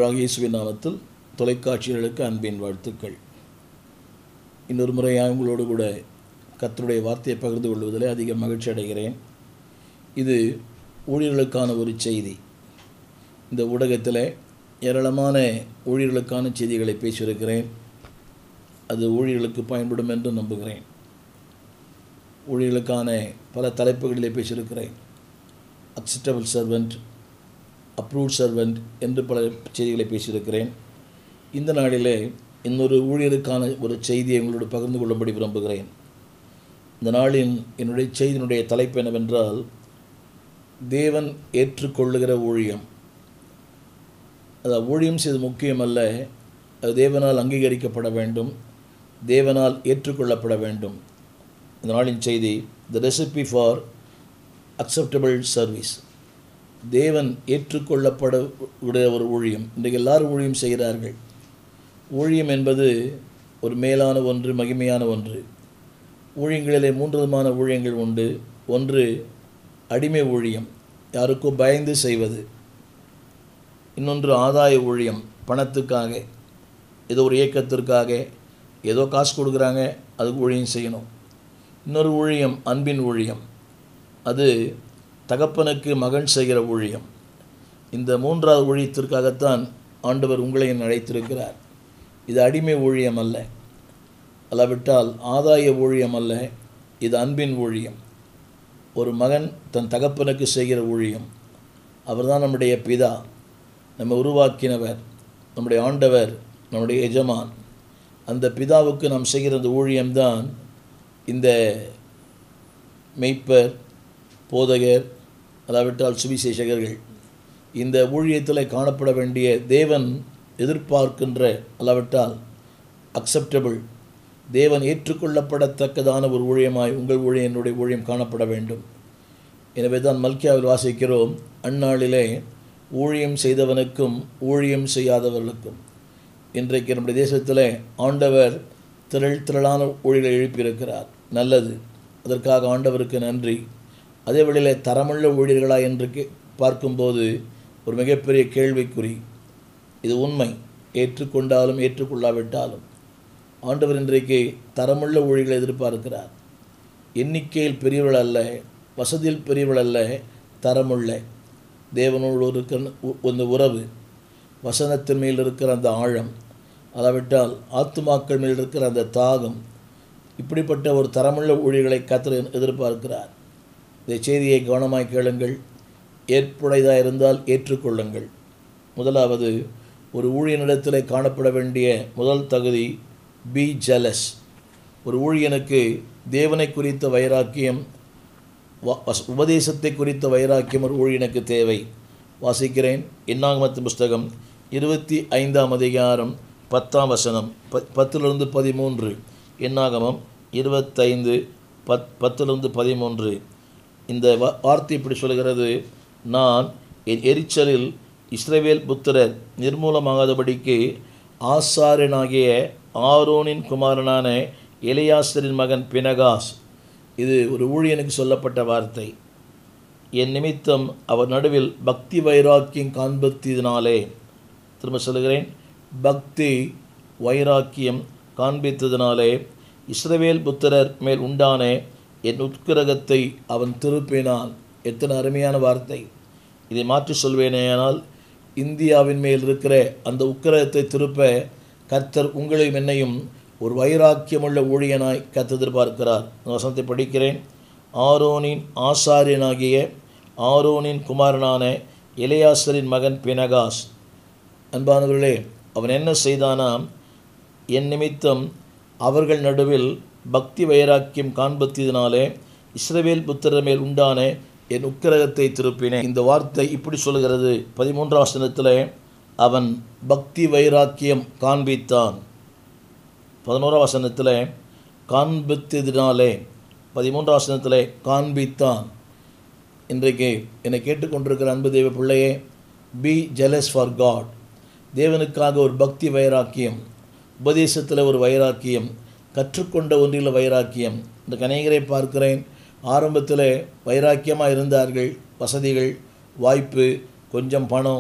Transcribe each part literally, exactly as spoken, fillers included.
ஆண்டவராகிய இயேசுவின் நாமத்தில் தொலைக்காட்சிகளுக்கு அன்பின் வாழ்த்துக்கள். இன்னொரு முறையாக உங்களோடு கூட கர்த்தருடைய வார்த்தையை பகிர்ந்து கொள்வதில் அதிக மகிழ்ச்சி அடைகிறேன். இது ஊழியர்களுக்கான ஒரு செய்தி. இந்த ஊடகத்தில் ஏராளமான ஊழியர்களுக்கான செய்திகளை பேசியிருக்கிறேன். அது ஊழியர்களுக்கு பயன்படும் என்று நம்புகிறேன். ஊழியர்களுக்கான பல தலைப்புகளிலே பேசியிருக்கிறேன். அக்செப்டபிள் சர்வெண்ட், அப்ரூவ்ட் சர்வெண்ட் என்று பல செய்திகளை பேசியிருக்கிறேன். இந்த நாளிலே இன்னொரு ஊழியருக்கான ஒரு செய்தியை உங்களோடு பகிர்ந்து கொள்ளும்படி விரும்புகிறேன். இந்த நாளின் என்னுடைய செய்தியினுடைய தலைப்பு என்னவென்றால், தேவன் ஏற்றுக்கொள்ளுகிற ஊழியம். அதாவது ஊழியம் செய்வது முக்கியமல்ல, அது தேவனால் அங்கீகரிக்கப்பட வேண்டும், தேவனால் ஏற்றுக்கொள்ளப்பட வேண்டும். இந்த நாளின் செய்தி, the recipe for acceptable service. தேவன் ஏற்றுக்கொள்ளப்படக்கூடிய ஒரு ஊழியம். இன்றைக்கு எல்லாரும் ஊழியம் செய்கிறார்கள். ஊழியம் என்பது ஒரு மேலான ஒன்று, மகிமையான ஒன்று. ஊழியங்களிலே மூன்று விதமான ஊழியங்கள் உண்டு. ஒன்று அடிமை ஊழியம், யாருக்கோ பயந்து செய்வது. இன்னொன்று ஆதாய ஊழியம், பணத்துக்காக, ஏதோ ஒரு இயக்கத்திற்காக ஏதோ காசு கொடுக்குறாங்க, அதுக்கு ஊழியம் செய்யணும். இன்னொரு ஊழியம் அன்பின் ஊழியம், அது தகப்பனுக்கு மகன் செய்கிற ஊழியம். இந்த மூன்றாவது ஊழியத்திற்காகத்தான் ஆண்டவர் உங்களை அழைத்திருக்கிறார். இது அடிமை ஊழியம் அல்ல, அல்லாவிட்டால் ஆதாய ஊழியம் அல்ல, இது அன்பின் ஊழியம். ஒரு மகன் தன் தகப்பனுக்கு செய்கிற ஊழியம். அவர்தான் நம்முடைய பிதா, நம்ம உருவாக்கினவர், நம்முடைய ஆண்டவர், நம்முடைய எஜமான். அந்த பிதாவுக்கு நாம் செய்கிற அந்த ஊழியம்தான் இந்த மெய்ப்பர், போதகர், அல்லாவிட்டால் சுவிசேஷகர்கள். இந்த ஊழியத்தில் காணப்பட வேண்டிய தேவன் எதிர்பார்க்கின்ற, அல்லாவிட்டால் அக்செப்டபிள், தேவன் ஏற்றுக்கொள்ளப்படத்தக்கதான ஒரு ஊழியமாய் உங்கள் ஊழியம், என்னுடைய ஊழியம் காணப்பட வேண்டும். எனவே தான் மல்கியாவில் வாசிக்கிறோம், அந்நாளிலே ஊழியம் செய்தவனுக்கும் ஊழியம் செய்யாதவர்களுக்கும். இன்றைக்கு நம்முடைய தேசத்தில் ஆண்டவர் திரள் திரளான ஊழியர்களை எழுப்பியிருக்கிறார். நல்லது, அதற்காக ஆண்டவருக்கு நன்றி. அதே வேளையில் தரமுள்ள ஊழியர்களா என்று பார்க்கும்போது ஒரு மிகப்பெரிய கேள்விக்குறி. இது உண்மை, ஏற்றுக்கொண்டாலும் ஏற்றுக்கொள்ளாவிட்டாலும் ஆண்டவர் இன்றைக்கு தரமுள்ள ஊழியர்களை எதிர்பார்க்கிறார். எண்ணிக்கையில் பெரியவள் அல்ல, வசதியில் பெரியவள் அல்ல, தரமுள்ள, தேவனோடு இருக்கிற அந்த உறவு, வசனத்தின் மேல் இருக்கிற அந்த ஆழம், அதாவிட்டால் ஆத்துமாக்கள் மேல் இருக்கிற அந்த தாகம், இப்படிப்பட்ட ஒரு தரமுள்ள ஊழியர்களை கர்த்தர் எதிர்பார்க்கிறார். இந்த செய்தியை கவனமாய் கேளுங்கள். ஏற்புடையதாக இருந்தால் ஏற்றுக்கொள்ளுங்கள். முதலாவது, ஒரு ஊழியனிடத்தில் காணப்பட வேண்டிய முதல் தகுதி, பி ஜெலஸ். ஒரு ஊழியனுக்கு தேவனை குறித்த வைராக்கியம், உபதேசத்தை குறித்த வைராக்கியம் ஒரு ஊழியனுக்கு தேவை. வாசிக்கிறேன், என்னாகமத்தின் புஸ்தகம் இருபத்தி ஐந்தாம் அதிகாரம் பத்தாம் வசனம், ப பத்திலிருந்து பதிமூன்று. என்னாகமம் இருபத்தைந்து பத் பத்திலிருந்து பதிமூன்று. இந்த வார்த்தை இப்படி சொல்கிறது, நான் என் எரிச்சலில் இஸ்ரவேல் புத்திரர் நிர்மூலமாகாதபடிக்கு ஆசாரியனாகிய ஆரோனின் குமாரனான எலியாசரின் மகன் பினகாஸ். இது ஒரு ஊழியனுக்கு சொல்லப்பட்ட வார்த்தை. என் நிமித்தம் அவர் நடுவில் பக்தி வைராக்கியம் காண்பித்ததினாலே, திரும்ப சொல்கிறேன், பக்தி வைராக்கியம் காண்பித்ததினாலே இஸ்ரவேல் புத்திரர் மேல் உண்டான என் உட்கிரகத்தை அவன் திருப்பினான். எத்தனை அருமையான வார்த்தை! இதை மாற்றி சொல்வேனேயானால், இந்தியாவின் மேல் இருக்கிற அந்த உக்கிரகத்தை திருப்ப கர்த்தர் உங்களையும் என்னையும் ஒரு வைராக்கியமுள்ள ஊழியனாய் கர்த்தர் எதிர்பார்க்கிறார். வசனத்தை படிக்கிறேன். ஆரோனின் ஆசாரியனாகிய ஆரோனின் குமாரனான எலியாசரின் மகன் பினகாஸ். அன்பானவர்களே, அவன் என்ன செய்தானாம்? என் நிமித்தம் அவர்கள் நடுவில் பக்தி வைராக்கியம் காண்பித்ததினாலே இஸ்ரவேல் புத்திரர் மேல் உண்டான என் உக்கிரகத்தை திருப்பினேன். இந்த வார்த்தை இப்படி சொல்கிறது. பதிமூன்றாம் வசனத்தில் அவன் பக்தி வைராக்கியம் காண்பித்தான். பதினோராம் வசனத்தில் காண்பித்ததினாலே, பதிமூன்றாம் வசனத்தில் காண்பித்தான். இன்றைக்கு என்னை கேட்டுக்கொண்டிருக்கிற அன்பு தேவ பிள்ளையே, பி ஜெலஸ் ஃபார் காட். தேவனுக்காக ஒரு பக்தி வைராக்கியம், உபதேசத்தில் ஒரு வைராக்கியம், கற்றுக்கொண்ட ஒன்றில் வைராக்கியம். இந்த அநேகரை பார்க்கிறேன், ஆரம்பத்தில் வைராக்கியமாக இருந்தார்கள், வசதிகள், வாய்ப்பு, கொஞ்சம் பணம்,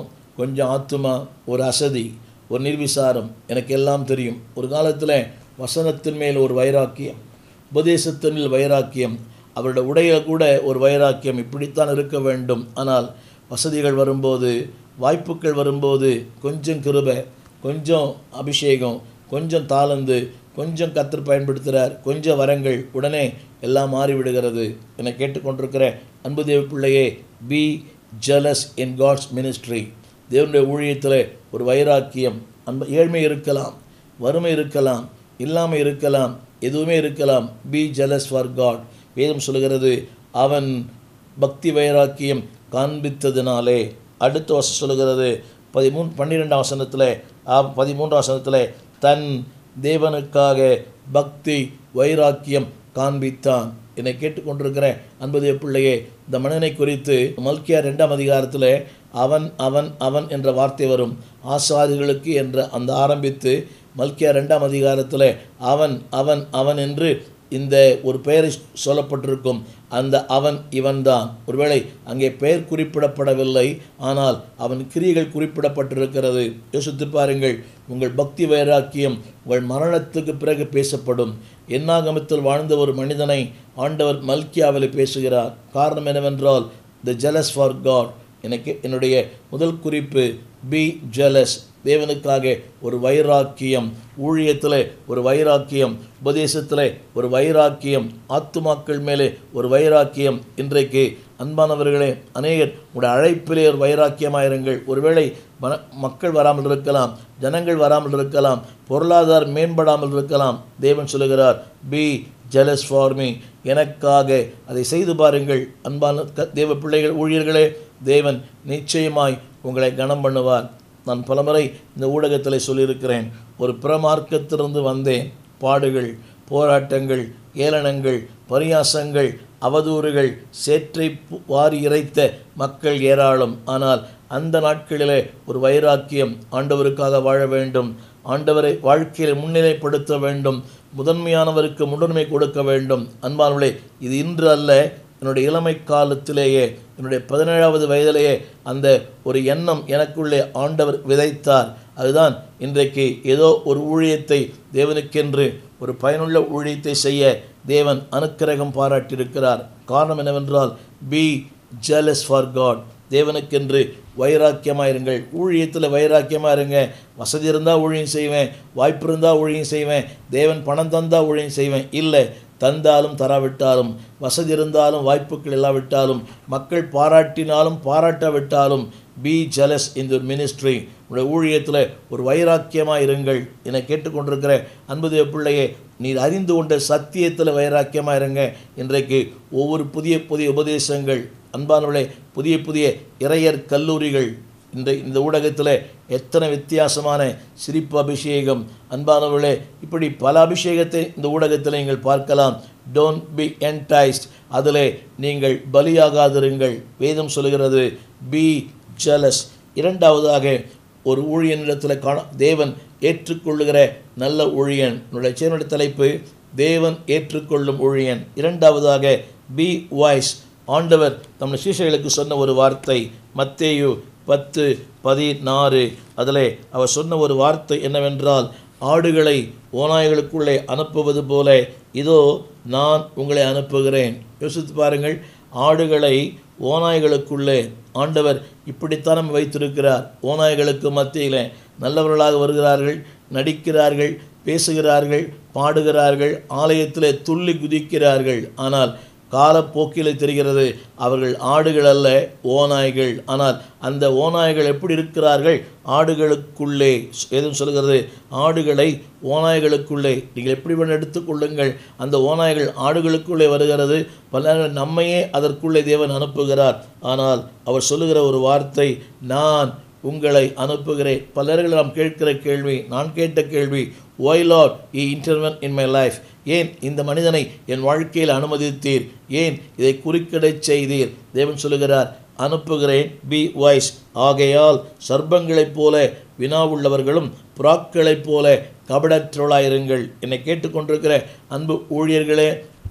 கொஞ்சம் ஆத்துமா, ஒரு அசதி, ஒரு நிர்விசாரம், எனக்கு எல்லாம் தெரியும். ஒரு காலத்தில் வசனத்தின் மேல் ஒரு வைராக்கியம், உபதேசத்தின் மேல் வைராக்கியம், அவருடைய உடைய கூட ஒரு வைராக்கியம், இப்படித்தான் இருக்க வேண்டும். ஆனால் வசதிகள் வரும்போது, வாய்ப்புகள் வரும்போது, கொஞ்சம் கிருபை, கொஞ்சம் அபிஷேகம், கொஞ்சம் தாளந்து, கொஞ்சம் கர்த்தர் பயன்படுத்துகிறார், கொஞ்சம் வரங்கள், உடனே எல்லாம் மாறிவிடுகிறது. என்னை கேட்டுக்கொண்டிருக்கிற அன்பு தேவ பிள்ளையே, be jealous in God's ministry. தேவனுடைய ஊழியத்தில் ஒரு வைராக்கியம், அன்பு, ஏழ்மை இருக்கலாம், வறுமை இருக்கலாம், இல்லாமல் இருக்கலாம், எதுவுமே இருக்கலாம். Be jealous for God. வேதம் சொல்கிறது, அவன் பக்தி வைராக்கியம் காண்பித்ததினாலே. அடுத்த வசனம் சொல்கிறது பதிமூணு பன்னிரெண்டாம் வசனத்தில் பதிமூன்றாம் வசனத்தில் தன் தேவனுக்காக பக்தி வைராக்கியம் காண்பித்தான். என்னை கேட்டுக்கொண்டிருக்கிற அன்புதேவ பிள்ளையே, இந்த மனிதனை குறித்து மல்கியா ரெண்டாம் அதிகாரத்தில் அவன் அவன் அவன் என்ற வார்த்தை வரும். ஆசாரியர்களுக்கு என்ற அந்த ஆரம்பித்து மல்கியா ரெண்டாம் அதிகாரத்தில் அவன் அவன் அவன் என்று இந்த ஒரு பெயரை சொல்லப்பட்டிருக்கும். அந்த அவன் இவன்தான். ஒருவேளை அங்கே பெயர் குறிப்பிடப்படவில்லை, ஆனால் அவன் கிரியைகள் குறிப்பிடப்பட்டிருக்கிறது. யோசித்து பாருங்கள். உங்கள் பக்தி வைராக்கியம் உங்கள் மரணத்துக்கு பிறகு பேசப்படும். என்னாகமத்தில் வாழ்ந்த ஒரு மனிதனை ஆண்டவர் மல்கியாவில் பேசுகிறார். காரணம் என்னவென்றால், த ஜெலஸ் ஃபார் காட். எனக்கு என்னுடைய முதல் குறிப்பு, பி ஜெலஸ். தேவனுக்காக ஒரு வைராக்கியம், ஊழியத்தில் ஒரு வைராக்கியம், உபதேசத்தில் ஒரு வைராக்கியம், ஆத்துமாக்கள் மேலே ஒரு வைராக்கியம். இன்றைக்கு அன்பானவர்களே, அநேகர் உடைய அழைப்பிலே ஒரு வைராக்கியமாயிருங்கள். ஒருவேளை மன மக்கள் வராமல் இருக்கலாம், ஜனங்கள் வராமல் இருக்கலாம், பொருளாதாரம் மேம்படாமல் இருக்கலாம். தேவன் சொல்லுகிறார், பி ஜெலஸ் ஃபார் மீ. எனக்காக அதை செய்து பாருங்கள். அன்பான தேவ பிள்ளைகள், ஊழியர்களே, தேவன் நிச்சயமாய் உங்களை கனம் பண்ணுவார். நான் பலமுறை இந்த ஊடகத்தில் சொல்லியிருக்கிறேன். ஒரு பிரமார்க்கத்திலிருந்து வந்தேன். பாடுகள், போராட்டங்கள், ஏளனங்கள், பரியாசங்கள், அவதூறுகள், சேற்றை வாரி இறைத்த மக்கள் ஏராளம். ஆனால் அந்த நாட்களிலே ஒரு வைராக்கியம், ஆண்டவருக்காக வாழ வேண்டும், ஆண்டவரை வாழ்க்கையில் முன்னிலைப்படுத்த வேண்டும், முதன்மையானவருக்கு முன்னுரிமை கொடுக்க வேண்டும். அன்பானவர்களே, இது இன்று அல்ல, என்னுடைய இளமை காலத்திலேயே, என்னுடைய பதினேழாவது வயதிலேயே அந்த ஒரு எண்ணம் எனக்குள்ளே ஆண்டவர் விதைத்தார். அதுதான் இன்றைக்கு ஏதோ ஒரு ஊழியத்தை, தேவனுக்கென்று ஒரு பயனுள்ள ஊழியத்தை செய்ய தேவன் அனுக்கிரகம் பாராட்டியிருக்கிறார். காரணம் என்னவென்றால், பி ஜெலஸ் ஃபார் காட். தேவனுக்கென்று வைராக்கியமாக இருங்கள். ஊழியத்தில் வைராக்கியமாக இருங்க. வசதி இருந்தால் ஊழியம் செய்வேன், வாய்ப்பு இருந்தால் ஊழியம் செய்வேன், தேவன் பணம் தந்தால் ஊழியம் செய்வேன். இல்லை, தந்தாலும் தராவிட்டாலும், வசதி இருந்தாலும் வாய்ப்புகள் இல்லாவிட்டாலும், மக்கள் பாராட்டினாலும் பாராட்டாவிட்டாலும், be jealous in the ministry. உடைய ஊழியத்தில் ஒரு வைராக்கியமாக இருங்கள். என்னை கேட்டுக்கொண்டிருக்கிற அன்புதேவ பிள்ளையே, நீர் அறிந்து கொண்ட சத்தியத்தில் வைராக்கியமாக இருங்க. இன்றைக்கு ஒவ்வொரு புதிய புதிய உபதேசங்கள், அன்பானவர்களே, புதிய புதிய இறையர் கல்லூரிகள், இந்த இந்த ஊடகத்தில் எத்தனை வித்தியாசமான சிரிப்பு அபிஷேகம், அன்பானவர்களே, இப்படி பல அபிஷேகத்தை இந்த ஊடகத்தில் நீங்கள் பார்க்கலாம். Don't be enticed. அதில் நீங்கள் பலியாகாதிருங்கள். வேதம் சொல்கிறது, பி ஜெலஸ். இரண்டாவதாக, ஒரு ஊழியனிடத்தில் காண தேவன் ஏற்றுக்கொள்ளுகிற நல்ல ஊழியன். என்னுடைய சேனலுடைய தலைப்பு, தேவன் ஏற்றுக்கொள்ளும் ஊழியன். இரண்டாவதாக, பி வாய்ஸ். ஆண்டவர் தம் சீஷர்களுக்கு சொன்ன ஒரு வார்த்தை, மத்தேயு பத்து பதினாறு. அதில் அவர் சொன்ன ஒரு வார்த்தை என்னவென்றால், ஆடுகளை ஓநாய்களுக்குள்ளே அனுப்புவது போல இதோ நான் உங்களை அனுப்புகிறேன். யோசித்து பாருங்கள். ஆடுகளை ஓநாய்களுக்குள்ளே ஆண்டவர் இப்படித்தான் நம்ம வைத்திருக்கிறார். ஓநாய்களுக்கு மத்தியில் நல்லவர்களாக வருகிறார்கள், நடிக்கிறார்கள், பேசுகிறார்கள், பாடுகிறார்கள், ஆலயத்தில் துள்ளி குதிக்கிறார்கள். ஆனால் காலப்போக்கில் தெரிகிறது அவர்கள் ஆடுகள் அல்ல, ஓநாய்கள். ஆனால் அந்த ஓநாய்கள் எப்படி இருக்கிறார்கள்? ஆடுகளுக்குள்ளே. எதுவும் சொல்கிறது, ஆடுகளை ஓநாய்களுக்குள்ளே நீங்கள் எப்படி வேணும் எடுத்துக்கொள்ளுங்கள். அந்த ஓநாய்கள் ஆடுகளுக்குள்ளே வருகிறது. பல நம்மையே அதற்குள்ளே தேவன் அனுப்புகிறார். ஆனால் அவர் சொல்லுகிற ஒரு வார்த்தை, நான் உங்களை அனுப்புகிறேன். பலர்கள் நாம் கேட்கிற கேள்வி, நான் கேட்ட கேள்வி, why Lord you intervene in my life? ஏன் இந்த மனிதனை என் வாழ்க்கையில் அனுமதித்தீர்? ஏன் இதை குறுக்கிடச் செய்தீர்? தேவன் சொல்லுகிறார், அனுப்புகிறேன், பி வாய்ஸ். ஆகையால் சர்ப்பங்களைப் போல வினாவுள்ளவர்களும் புறாக்களைப் போல கபடற்றவளாயிருங்கள். என்னை கேட்டுக்கொண்டிருக்கிற அன்பு ஊழியர்களே,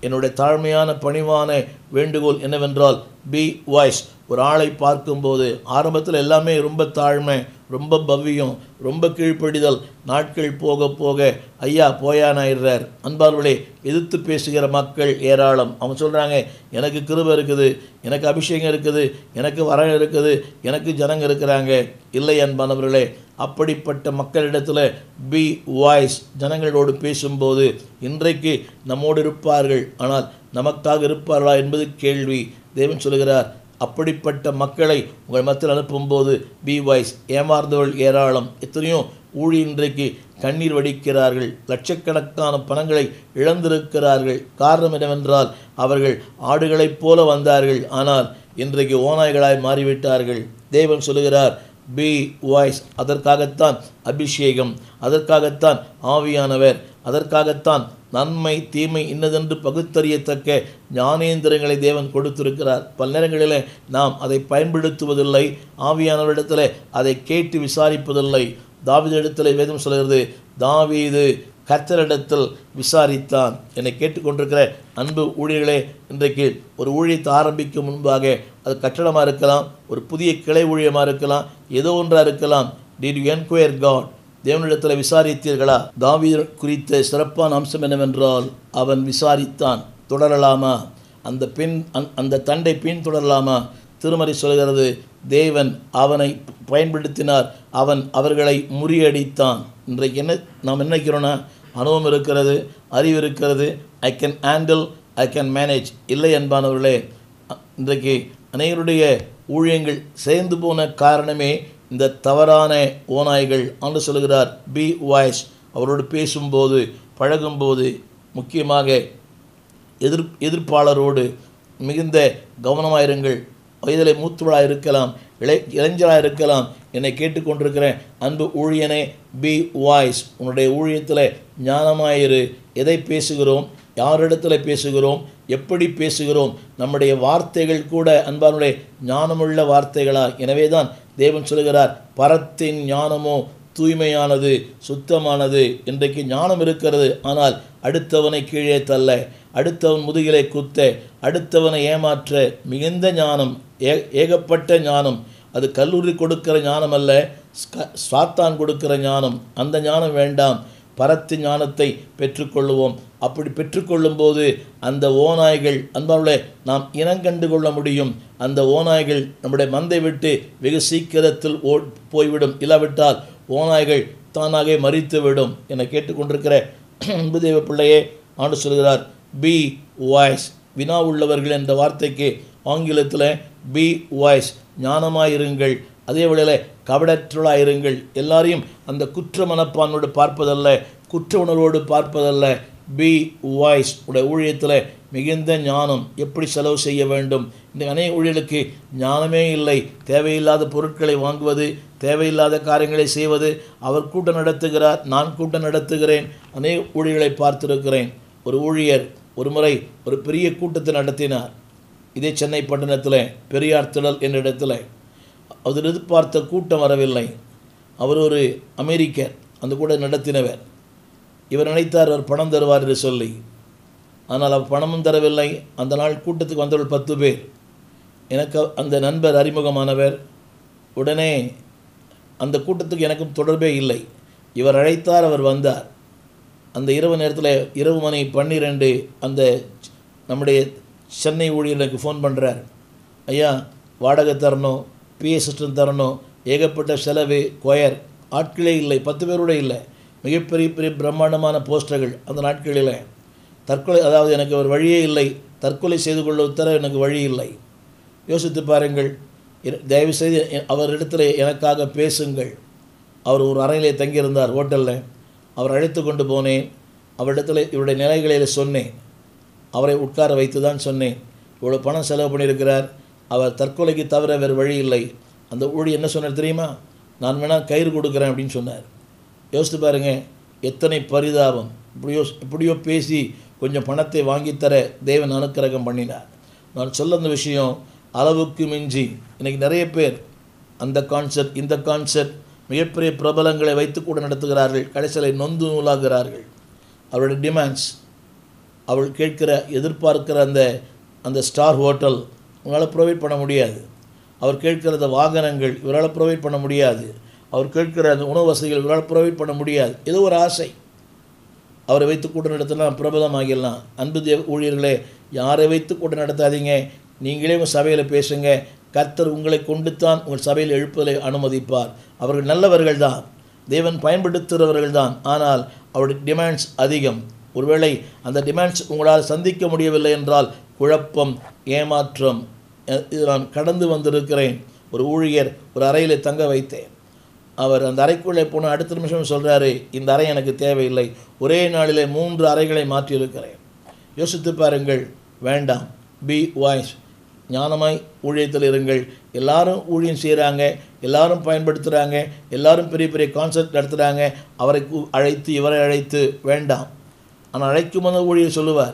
என்னுடைய தாழ்மையான பணிவான வேண்டுகோள் என்னவென்றால் பி வாய்ஸ். ஒரு ஆளை பார்க்கும்போது ஆரம்பத்தில் எல்லாமே ரொம்ப தாழ்மை, ரொம்ப பவ்யம், ரொம்ப கீழ்ப்படிதல். நாட்கள் போக போக ஐயா போயானாயிடுறார். அன்பார்களே, எதிர்த்து பேசுகிற மக்கள் ஏராளம். அவங்க சொல்கிறாங்க, எனக்கு கிருபை இருக்குது, எனக்கு அபிஷேகம் இருக்குது, எனக்கு வரம் இருக்குது, எனக்கு ஜனங்க இருக்கிறாங்க. இல்லை அன்பானவர்களே, அப்படிப்பட்ட மக்களிடத்தில் பி வாய்ஸ். ஜனங்களோடு பேசும்போது இன்றைக்கு நம்மோடு இருப்பார்கள், ஆனால் நமக்காக இருப்பார்களா என்பது கேள்வி. தேவன் சொல்கிறார், அப்படிப்பட்ட மக்களை உங்கள் மத்தியில் அனுப்பும்போது பி வாய்ஸ். ஏமாறுந்தவர்கள் ஏராளம். எத்தனையோ ஊழி இன்றைக்கு கண்ணீர் வடிக்கிறார்கள், லட்சக்கணக்கான பணங்களை இழந்திருக்கிறார்கள். காரணம் என்னவென்றால் அவர்கள் ஆடுகளைப் போல வந்தார்கள், ஆனால் இன்றைக்கு ஓநாய்களாய் மாறிவிட்டார்கள். தேவன் சொல்லுகிறார் பி வாய்ஸ். அதற்காகத்தான் அபிஷேகம், அதற்காகத்தான் ஆவியானவர், அதற்காகத்தான் நன்மை தீமை இன்னதென்று பகுத்தறியத்தக்க ஞானேந்திரங்களை தேவன் கொடுத்திருக்கிறார். பல நேரங்களில் நாம் அதை பயன்படுத்துவதில்லை. ஆவியானவரிடத்தில் அதை கேட்டு விசாரிப்பதில்லை. தாவீதிடத்தில் வேதம் சொல்கிறது, தாவீது கர்த்தரிடத்தில் விசாரித்தான். என்னை கேட்டுக்கொண்டிருக்கிற அன்பு ஊழியர்களே, இன்றைக்கு ஒரு ஊழியத்தை ஆரம்பிக்கும் முன்பாக அது கட்டடமாக இருக்கலாம், ஒரு புதிய கிளை ஊழியமாக இருக்கலாம், ஏதோ ஒன்றாக இருக்கலாம். Did you enquire God? தேவனிடத்தில் விசாரித்தீர்களா? தாவீது குறித்த சிறப்பான அம்சம் என்னவென்றால் அவன் விசாரித்தான். தொடரலாமா அந்த பெண், அந்த தண்டை பின் தொடரலாமா? திருமறை சொல்கிறது, தேவன் அவனை பயன்படுத்தினார், அவன் அவர்களை முறியடித்தான். இன்றைக்கு என்ன நாம் நினைக்கிறோன்னா, அனுபவம் இருக்கிறது, அறிவு இருக்கிறது, I can handle, I can manage. இல்லை அன்பானவர்களே, இன்றைக்கு அநேகருடைய ஊழியங்கள் சேர்ந்து போன காரணமே இந்த தவறான ஓநாய்கள். ஆண்டு சொல்கிறார் பி வாய்ஸ். அவரோடு பேசும்போது பழகும்போது முக்கியமாக எதிர் எதிர்ப்பாளரோடு மிகுந்த கவனமாயிருங்கள். வயதில் மூத்தவளாக இருக்கலாம், இளை இளைஞராக இருக்கலாம். என்னை கேட்டுக்கொண்டிருக்கிற அன்பு ஊழியனே, பி வாய்ஸ். உன்னுடைய ஊழியத்தில் ஞானமாயிரு. எதை பேசுகிறோம், யாரிடத்தில் பேசுகிறோம், எப்படி பேசுகிறோம், நம்முடைய வார்த்தைகள் கூட அன்பானுடைய ஞானமுள்ள வார்த்தைகளா? எனவே தான் தேவன் சொல்கிறார், பரத்தின் ஞானமோ தூய்மையானது, சுத்தமானது. இன்றைக்கு ஞானம் இருக்கிறது, ஆனால் அடுத்தவனை கீழே தள்ள, அடுத்தவன் முதுகிலை குத்த, அடுத்தவனை ஏமாற்ற மிகுந்த ஞானம், ஏ ஏகப்பட்ட ஞானம். அது கல்லூரி கொடுக்கிற ஞானம் அல்ல, சாத்தான் கொடுக்கிற ஞானம். அந்த ஞானம் வேண்டாம். பரத்து ஞானத்தை பெற்றுக்கொள்ளுவோம். அப்படி பெற்றுக்கொள்ளும் போது அந்த ஓநாய்கள் அன்பார்களே நாம் இனங்கண்டு கொள்ள முடியும். அந்த ஓநாய்கள் நம்முடைய மந்தை விட்டு வெகு சீக்கிரத்தில் ஓ போய்விடும். இல்லாவிட்டால் ஓநாய்கள் தானாக மரித்துவிடும். என்னை கேட்டுக்கொண்டிருக்கிற அன்பு தேவ பிள்ளையே, ஆண்டு சொல்கிறார் பி வாய்ஸ். வினா உள்ளவர்கள் என்ற வார்த்தைக்கு ஆங்கிலத்தில் பி வாய்ஸ். ஞானமாயிருங்கள், அதே வேளையில் கபடற்றலாயிருங்கள். எல்லாரையும் அந்த குற்ற மனப்பான்மையோடு பார்ப்பதல்ல, குற்ற உணர்வோடு பார்ப்பதல்ல. B voice. உடைய ஊழியத்தில் மிகுந்த ஞானம், எப்படி செலவு செய்ய வேண்டும். இந்த அநேக ஊழியர்களுக்கு ஞானமே இல்லை. தேவையில்லாத பொருட்களை வாங்குவது, தேவையில்லாத காரியங்களை செய்வது. அவர் கூட்டம் நடத்துகிறார், நான் கூட்டம் நடத்துகிறேன். அநேக ஊழியர்களை பார்த்திருக்கிறேன். ஒரு ஊழியர் ஒரு முறை ஒரு பெரிய கூட்டத்தை நடத்தினார். இதே சென்னை பட்டணத்தில் பெரியார் திடல் என்ற இடத்துல. அவர் எதிர்பார்த்த கூட்டம் வரவில்லை. அவர் ஒரு அமெரிக்கர், அந்த கூட நடத்தினவர். இவர் நினைத்தார் அவர் பணம் தருவார் என்று சொல்லி. ஆனால் அவர் பணமும் தரவில்லை. அந்த நாள் கூட்டத்துக்கு வந்தவர்கள் பத்து பேர். எனக்கு அந்த நண்பர் அறிமுகமானவர். உடனே அந்த கூட்டத்துக்கு எனக்கும் தொடர்பே இல்லை. இவர் அழைத்தார், அவர் வந்தார். அந்த இரவு நேரத்தில் இரவு மணி பன்னிரெண்டு அந்த நம்முடைய சென்னை ஊழியர் எனக்கு ஃபோன் பண்ணுறார். ஐயா, வாடகை தரணும், பிஏ சிஸ்டம் தரணும், ஏகப்பட்ட செலவு, கொயர், ஆட்களே இல்லை, பத்து பேரோட இல்லை. மிகப்பெரிய பெரிய பிரம்மாண்டமான போஸ்டர்கள் அந்த நாட்களில். தற்கொலை, அதாவது எனக்கு ஒரு வழியே இல்லை, தற்கொலை செய்து கொள்ள உத்தர எனக்கு வழி இல்லை. யோசித்து பாருங்கள். தயவுசெய்து அவரிடத்தில் எனக்காக பேசுங்கள். அவர் ஒரு அறையிலே தங்கியிருந்தார் ஹோட்டலில். அவர் அழைத்து கொண்டு போனேன். அவரிடத்தில் இவருடைய நிலைகளில் சொன்னேன். அவரை உட்கார வைத்து தான் சொன்னேன். இவ்வளோ பணம் செலவு பண்ணியிருக்கிறார், அவர் தற்கொலைக்கு தவிர வேறு வழி இல்லை. அந்த ஊழி என்ன சொன்னார் தெரியுமா? நான் வேணால் கயிறு கொடுக்குறேன் அப்படின்னு சொன்னார். யோசித்து பாருங்கள், எத்தனை பரிதாபம். இப்படியோ இப்படியோ பேசி கொஞ்சம் பணத்தை வாங்கித்தர தேவன் அனுக்கிரகம் பண்ணினார். நான் சொல்ல அந்த விஷயம் அளவுக்கு மிஞ்சி இன்றைக்கி நிறைய பேர் அந்த கான்செப்ட் இந்த கான்செப்ட் மிகப்பெரிய பிரபலங்களை வைத்து கூட நடத்துகிறார்கள். கடைசியில் நொந்து நூலாகிறார்கள். அவருடைய டிமாண்ட்ஸ் அவள் கேட்கிற எதிர்பார்க்கிற அந்த அந்த ஸ்டார் ஹோட்டல் உங்களால் ப்ரொவைட் பண்ண முடியாது. அவர் கேட்கிற அந்த வாகனங்கள் இவரால் ப்ரொவைட் பண்ண முடியாது. அவர் கேட்கிற அந்த உணவு வசதிகள் இவரால் ப்ரொவைட் பண்ண முடியாது. ஏதோ ஒரு ஆசை, அவரை வைத்து கூட நடத்தலாம், பிரபலம் ஆகிடலாம். அன்பு தேவ ஊழியர்களே, யாரை வைத்து கூட நடத்தாதீங்க. நீங்களே உங்கள் சபையில் பேசுங்க. கர்த்தர் உங்களை கொண்டு தான் உங்கள் சபையில் எழுப்புதலை அனுமதிப்பார். அவர்கள் நல்லவர்கள் தான், தேவன் பயன்படுத்துகிறவர்கள் தான். ஆனால் அவருடைய டிமாண்ட்ஸ் அதிகம். ஒருவேளை அந்த டிமாண்ட்ஸ் உங்களால் சந்திக்க முடியவில்லை என்றால் குழப்பம், ஏமாற்றம். இது நான் கடந்து வந்திருக்கிறேன். ஒரு ஊழியர் ஒரு அறையில் தங்க வைத்தேன். அவர் அந்த அறைக்குள்ளே போன அடுத்த நிமிஷம் சொல்கிறாரு, இந்த அறை எனக்கு தேவையில்லை, ஒரே நாளிலே மூன்று அறைகளை மாற்றியிருக்கிறேன். யோசித்து பாருங்கள். வேண்டாம். பி வாய்ஸ், ஞானமாய் ஊழியத்தில் இருங்கள். எல்லாரும் ஊழியம் செய்கிறாங்க, எல்லாரும் பயன்படுத்துகிறாங்க, எல்லாரும் பெரிய பெரிய கான்சர்ட் நடத்துகிறாங்க. அவரை அழைத்து இவரை அழைத்து வேண்டாம். ஆனால் அழைக்கும் போது ஊழியர் சொல்லுவார்,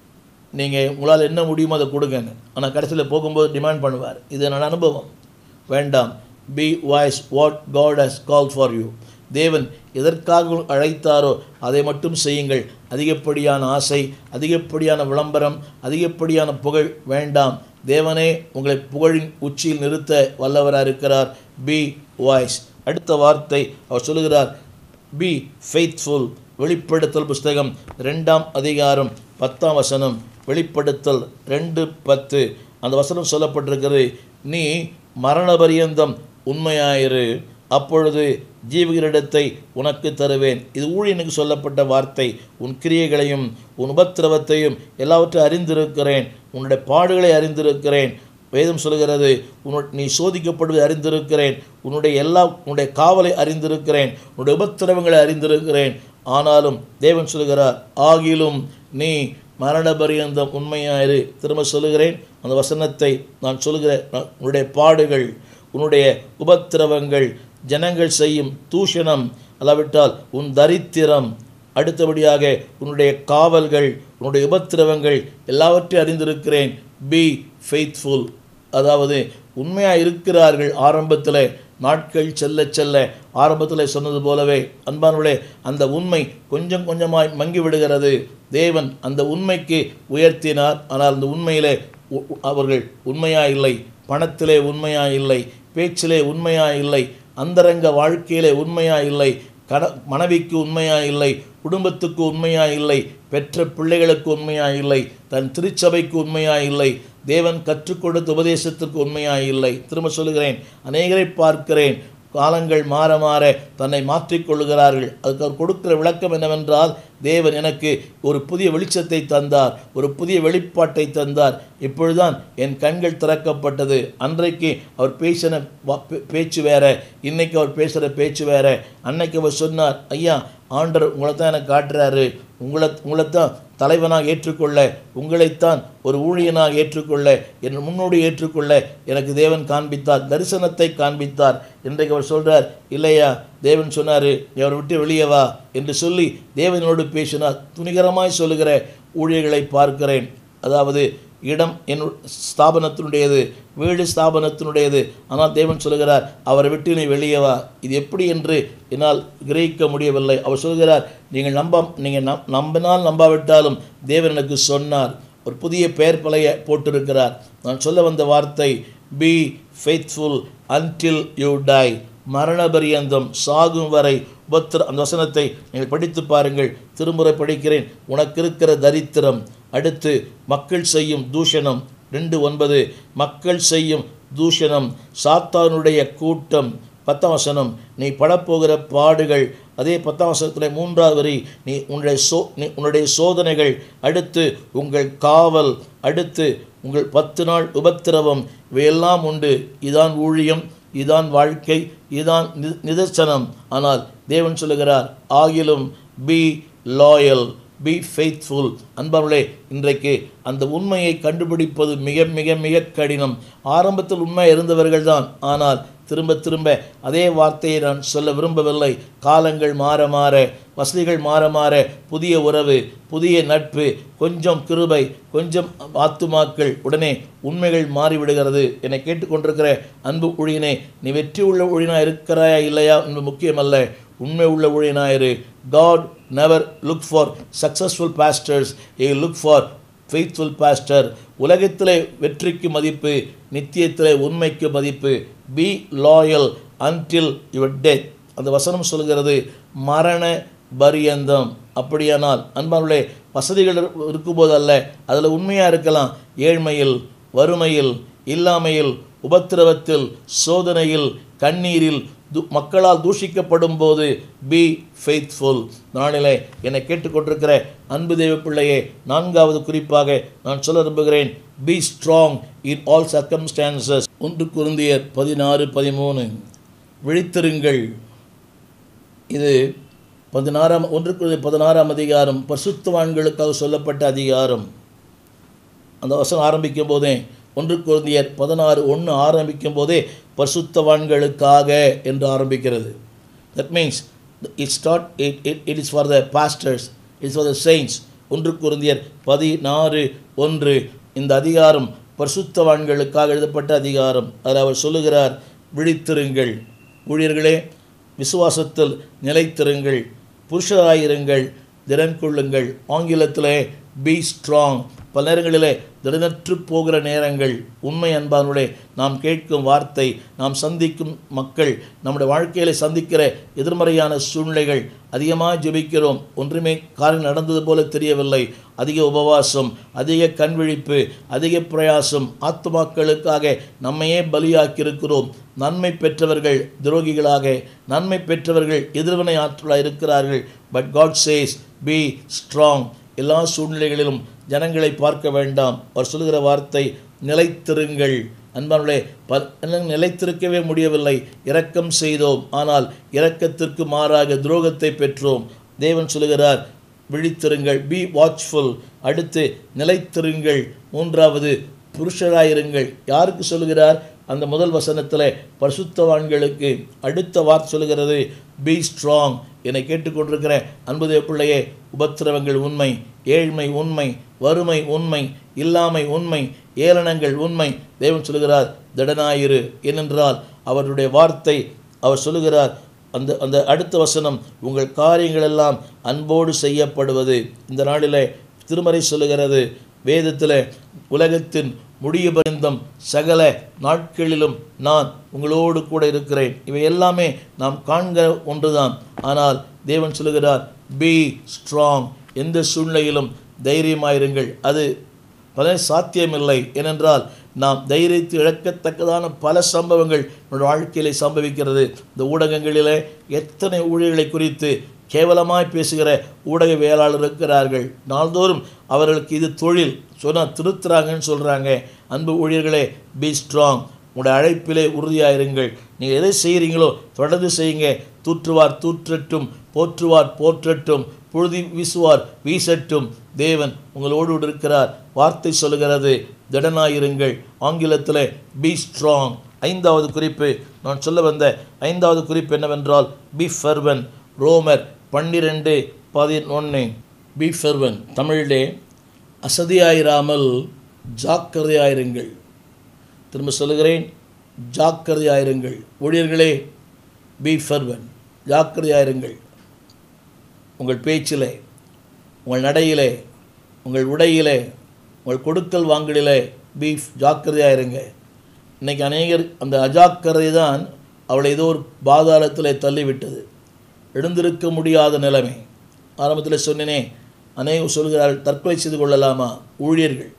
நீங்கள் உங்களால் என்ன முடியுமோ அதை கொடுங்கன்னு. ஆனால் கடைசியில் போகும்போது டிமாண்ட் பண்ணுவார். இது என்னோட அனுபவம். வேண்டாம். Be wise what God has called for you. தேவன் எதற்காக அழைத்தாரோ அதை மட்டும் செய்யுங்கள். அதிகப்படியான ஆசை, அதிகப்படியான விளம்பரம், அதிகப்படியான புகழ் வேண்டாம். தேவனே உங்களை புகழின் உச்சியில் நிறுத்த வல்லவராக இருக்கிறார். Be wise. அடுத்த வார்த்தை அவர் சொல்லுகிறார், பி ஃபெய்த்ஃபுல். வெளிப்படுத்தல் புஸ்தகம் ரெண்டாம் அதிகாரம் பத்தாம் வசனம். வெளிப்படுத்தல் ரெண்டு பத்து. அந்த வசனம் சொல்லப்பட்டிருக்கிறது, நீ மரணபரியந்தம் உண்மையாயிரு, அப்பொழுது ஜீவகிரிடத்தை உனக்கு தருவேன். இது ஊழியனுக்கு சொல்லப்பட்ட வார்த்தை. உன் கிரியைகளையும் உன் உபத்திரவத்தையும் எல்லாவற்றையும் அறிந்திருக்கிறேன், உன்னுடைய பாடுகளை அறிந்திருக்கிறேன். வேதம் சொல்கிறது, உன்னு நீ சோதிக்கப்படுவதை அறிந்திருக்கிறேன், உன்னுடைய எல்லா உன்னுடைய காவலை அறிந்திருக்கிறேன், உன்னுடைய உபத்திரவங்களை அறிந்திருக்கிறேன். ஆனாலும் தேவன் சொல்கிறார், ஆகிலும் நீ மரணபரியந்தம் உண்மையாயிரு. திரும்ப சொல்லுகிறேன் அந்த வசனத்தை. நான் சொல்லுகிறேன், உன்னுடைய பாடுகள், உன்னுடைய உபத்திரவங்கள், ஜனங்கள் செய்யும் தூஷணம், அல்லாவிட்டால் உன் தரித்திரம், அடுத்தபடியாக உன்னுடைய காவல்கள், உன்னுடைய உபத்திரவங்கள் எல்லாவற்றையும் அறிந்திருக்கிறேன். Be faithful. அதாவது உண்மையாக இருக்கிறார்கள். ஆரம்பத்தில் நாட்கள் செல்ல செல்ல ஆரம்பத்தில் சொன்னது போலவே அன்பானவர்களே, அந்த உண்மை கொஞ்சம் கொஞ்சமாய் மங்கி விடுகிறது. தேவன் அந்த உண்மைக்கு உயர்த்தினார். ஆனால் அந்த உண்மையிலே அவர்கள் உண்மையாக இல்லை. பணத்திலே உண்மையாக இல்லை, பேச்சிலே உண்மையாக இல்லை, அந்தரங்க வாழ்க்கையிலே உண்மையாக இல்லை, கட மனைவிக்கு உண்மையாக இல்லை, குடும்பத்துக்கு உண்மையாக இல்லை, பெற்ற பிள்ளைகளுக்கு உண்மையாக இல்லை, தன் திருச்சபைக்கு உண்மையாக இல்லை, தேவன் கற்றுக் கொடுத்த உபதேசத்திற்கு உண்மையாக இல்லை. திரும்ப சொல்லுகிறேன், அநேகரை பார்க்கிறேன், காலங்கள் மாற மாற தன்னை மாற்றிக்கொள்கிறார்கள். அதுக்கு அவர் கொடுக்கிற விளக்கம் என்னவென்றால், தேவன் எனக்கு ஒரு புதிய வெளிச்சத்தை தந்தார், ஒரு புதிய வெளிப்பாட்டை தந்தார், இப்பொழுதுதான் என் கண்கள் திறக்கப்பட்டது. அன்றைக்கு அவர் பேசின பேச்சு வேற, இன்னைக்கு அவர் பேசுகிற பேச்சு வேற. அன்னைக்கு அவர் சொன்னார், ஐயா ஆண்டவர் உங்களை தான் எனக்கு காட்டுறாரு, உங்களை உங்களைத்தான் தலைவனாக ஏற்றுக்கொள்ள, உங்களைத்தான் ஒரு ஊழியனாக ஏற்றுக்கொள்ள, என் முன்னோடி ஏற்றுக்கொள்ள எனக்கு தேவன் காண்பித்தார், தரிசனத்தை காண்பித்தார். இன்றைக்கு அவர் சொல்கிறார், இல்லையா தேவன் சொன்னார் நீ அவரை விட்டு வெளியே வா என்று சொல்லி தேவனோடு பேசினார். துணிகரமாய் சொல்லுகிற ஊழியர்களை பார்க்கிறேன். அதாவது இடம் என் ஸ்தாபனத்தினுடையது, வீடு ஸ்தாபனத்தினுடையது, ஆனால் தேவன் சொல்கிறார் அவரை விட்டு நீ வெளியே வா. இது எப்படி என்று என்னால் கிரகிக்க முடியவில்லை. அவர் சொல்கிறார், நீங்கள் நம்ப நீங்கள் நம் நம்பினால் நம்பாவிட்டாலும் தேவன் எனக்கு சொன்னார். ஒரு புதிய பெயர் பலைய போட்டிருக்கிறார். நான் சொல்ல வந்த வார்த்தை, be faithful until you die. மரணபரியந்தம், சாகும் வரை உபத்திர. அந்த வசனத்தை நீங்கள் படித்து பாருங்கள். திருமுறை படிக்கிறேன். உனக்கு இருக்கிற தரித்திரம், அடுத்து மக்கள் செய்யும் தூஷணம், ரெண்டு ஒன்பது, மக்கள் செய்யும் தூஷணம், சாத்தானுடைய கூட்டம், பத்தாம் வசனம், நீ படப்போகிற பாடுகள், அதே பத்தாம் வசனத்தில் மூன்றாவது வரி, நீ உன்னுடைய சோ நீ உன்னுடைய சோதனைகள், அடுத்து உங்கள் காவல், அடுத்து உங்கள் பத்து நாள் உபத்திரவம், இவையெல்லாம் உண்டு. இதான் ஊழியம், இதான் வாழ்க்கை, இதான் நிதர்சனம். ஆனால் தேவன் சொல்லுகிறார், ஆகிலும் பி லாயல், பி ஃபெய்த்ஃபுல். அன்பார்களே, இன்றைக்கு அந்த உண்மையை கண்டுபிடிப்பது மிக மிக மிக கடினம். ஆரம்பத்தில் உண்மை இருந்தவர்கள் தான், ஆனால் திரும்ப திரும்ப அதே வார்த்தையை நான் சொல்ல விரும்பவில்லை. காலங்கள் மாற மாற, வசதிகள் மாற மாற, புதிய உறவு, புதிய நட்பு, கொஞ்சம் கிருபை, கொஞ்சம் ஆத்துமாக்கள், உடனே உண்மைகள் மாறிவிடுகிறது. என்னை கேட்டுக்கொண்டிருக்கிற அன்பு ஊழியனே, நீ வெற்றி உள்ள ஊழியனாக இருக்கிறாயா இல்லையா என்பது முக்கியமல்ல. உண்மை உள்ள ஊழியனாயிரு. God never look for successful pastors, he look for faithful pastor. உலகத்திலே வெற்றிக்கு மதிப்பு, நித்தியத்திலே உண்மைக்கு மதிப்பு. Be loyal until your death. அந்த வசனம் சொல்கிறது மரண பரியந்தம். அப்படியானால் அன்பானவர்களே, வசதிகள் இருக்கும்போது அல்ல, அதில் உண்மையாக இருக்கலாம். ஏழ்மையில், வறுமையில், இல்லாமையில், உபத்திரவத்தில், சோதனையில், கண்ணீரில், து மக்களால் தூஷிக்கப்படும் போது பி ஃபெய்த்ஃபுல். நாளிலே என்னை கேட்டுக்கொண்டிருக்கிற அன்பு தேவ பிள்ளையே, நான்காவது குறிப்பாக நான் சொல்ல விரும்புகிறேன், be strong in all circumstances. ஒன்று கொரிந்தியர் பதினாறு பதிமூணு. விழித்திருங்கள். இது பதினாறாம் ஒன்று கொரிந்தியர் பதினாறாம் அதிகாரம், பரிசுத்தவான்களுக்காக சொல்லப்பட்ட அதிகாரம். அந்த வசனம் ஆரம்பிக்கும் போதே, ஒன்று கொரிந்தியர் பதினாறு ஒன்று ஆரம்பிக்கும் போதே பரிசுத்தவான்களுக்காக என்று ஆரம்பிக்கிறது. That means it start it it it is for the pastors, it's for the saints. ஒன்று கொரிந்தியர் பதினாறு ஒன்று. இந்த அதிகாரம் பரிசுத்தவான்களுக்காக எழுதப்பட்ட அதிகாரம். அதில் அவர் சொல்லுகிறார், விழித்திருங்கள். ஊழியர்களே, விசுவாசத்தில் நிலைத்திருங்கள், புருஷராயிருங்கள், திடன் கொள்ளுங்கள். ஆங்கிலத்திலே பி ஸ்ட்ராங். பல நேரங்களிலே திடனற்று போகிற நேரங்கள். உண்மை அன்பானுடைய நாம் கேட்கும் வார்த்தை, நாம் சந்திக்கும் மக்கள், நம்முடைய வாழ்க்கையில் சந்திக்கிற எதிர்மறையான சூழ்நிலைகள். அதிகமாக ஜெபிக்கிறோம், ஒன்றுமே காரியம் நடந்தது போல தெரியவில்லை. அதிக உபவாசம், அதிக கண்விழிப்பு, அதிக பிரயாசம், ஆத்துமாக்களுக்காக நம்மையே பலியாக்கியிருக்கிறோம். நன்மை பெற்றவர்கள் துரோகிகளாக, நன்மை பெற்றவர்கள் எதிர்வினை ஆற்றலாக இருக்கிறார்கள். But God says be strong. எல்லா சூழ்நிலைகளிலும் ஜனங்களை பார்க்க வேண்டாம். அவர் சொல்லுகிற வார்த்தை நிலைத்திருங்கள். அன்பானுடைய ப நிலைத்திருக்கவே முடியவில்லை. இரக்கம் செய்தோம், ஆனால் இரக்கத்திற்கு மாறாக துரோகத்தை பெற்றோம். தேவன் சொல்லுகிறார், விழித்திருங்கள், பி வாட்ச்ஃபுல். அடுத்து நிலைத்திருங்கள். மூன்றாவது புருஷராயிருங்கள். யாருக்கு சொல்லுகிறார்? அந்த முதல் வசனத்தில் பரிசுத்தவான்களுக்கு. அடுத்த வார்த்தை சொல்லுகிறது பி ஸ்ட்ராங். என்னை கேட்டுக்கொண்டிருக்கிற அன்பு தேவ பிள்ளையே, உபத்திரவங்கள் உண்மை, ஏழ்மை உண்மை, வறுமை உண்மை, இல்லாமை உண்மை, ஏளனங்கள் உண்மை. தேவன் சொல்லுகிறார், திடனாயிரு. ஏனென்றால் அவருடைய வார்த்தை, அவர் சொல்லுகிறார், அந்த அந்த அடுத்த வசனம், உங்கள் காரியங்கள் எல்லாம் அன்போடு செய்யப்படுவது. இந்த நாளிலே திருமறை சொல்லுகிறது, வேதத்தில் உலகத்தின் முடிய பரிந்தம் சகல நாட்களிலும் நான் உங்களோடு கூட இருக்கிறேன். இவை எல்லாமே நாம் காண்கிற ஒன்றுதான். ஆனால் தேவன் சொல்லுகிறார், பி ஸ்ட்ராங். எந்த சூழ்நிலையிலும் தைரியமாயிருங்கள். அது பல சாத்தியமில்லை. ஏனென்றால் நாம் தைரியத்தை இழக்கத்தக்கதான பல சம்பவங்கள் நம்முடைய வாழ்க்கையிலே சம்பவிக்கிறது. இந்த ஊடகங்களிலே எத்தனை ஊழியர்களை குறித்து கேவலமாய் பேசுகிற ஊடகவியலாளர் இருக்கிறார்கள். நாள்தோறும் அவர்களுக்கு இது தொழில் சொன்னால் திருத்துறாங்கன்னு சொல்கிறாங்க. அன்பு ஊழியர்களே, பி ஸ்ட்ராங். உங்களுடைய அழைப்பிலே உறுதியாயிருங்கள். நீங்கள் எதை செய்கிறீங்களோ தொடர்ந்து செய்யுங்க. தூற்றுவார் தூற்றட்டும், போற்றுவார் போற்றட்டும், பொழுதி வீசுவார் வீசட்டும். தேவன் உங்களோடு இருக்கிறார். வார்த்தை சொல்லுகிறது, திடனாயிருங்கள். ஆங்கிலத்தில் பி ஸ்ட்ராங். ஐந்தாவது குறிப்பு, நான் சொல்ல வந்த ஐந்தாவது குறிப்பு என்னவென்றால், பி ஃபெர்வன். ரோமர் பன்னிரெண்டு பதினொன்று. Be fervent. தமிழிலே அசதியாயிராமல் ஜாக்கிரதையாயிருங்கள். திரும்ப சொல்லுகிறேன், ஜாக்கிரதையாயிருங்கள். ஊழியர்களே, பி ஃபெர்வன், ஜாக்கிரதையாயிருங்கள். உங்கள் பேச்சிலே, உங்கள் நடையிலே, உங்கள் உடையிலே, உங்கள் கொடுக்கல் வாங்கலிலே பி ஜாக்கிரதையாயிருங்க. இன்றைக்கி அநேகர் அந்த அஜாக்கிரதை தான் அவளை ஏதோ ஒரு பாதாளத்தில் தள்ளிவிட்டது. எழுந்திருக்க முடியாத நிலைமை. ஆரம்பத்தில் சொன்னேனே, அநேகம் சொல்கிறார்கள், தற்கொலை செய்து கொள்ளலாமா? ஊழியர்கள்